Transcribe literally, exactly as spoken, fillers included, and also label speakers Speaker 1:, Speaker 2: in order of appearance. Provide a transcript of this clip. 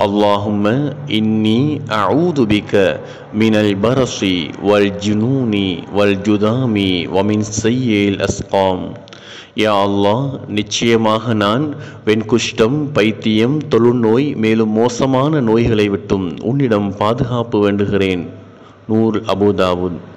Speaker 1: اللهم إني أعوذ بك من البرص والجنون والجذام ومن سيء الأسقام. யா அல்லாஹ், நிச்சயமாக நான் வெண்குஷ்டம், பைத்தியம், தொழுநோய் மேலும் மோசமான நோய்களை விட்டும் உன்னிடம் பாதுகாப்பு வேண்டுகிறேன். நூர் அபூதாவுத்.